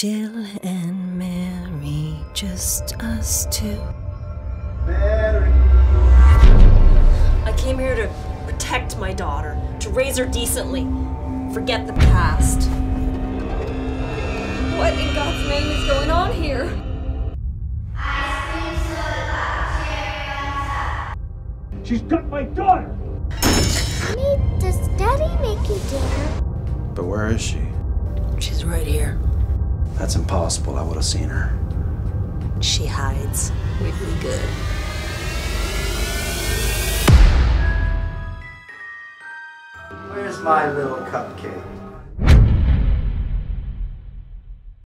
Chill and merry, just us two. Mary. I came here to protect my daughter, to raise her decently. Forget the past. What in God's name is going on here? She's got my daughter! Honey, does Daddy make you dinner? But where is she? She's right here. That's impossible. I would have seen her. She hides really good. Where's my little cupcake?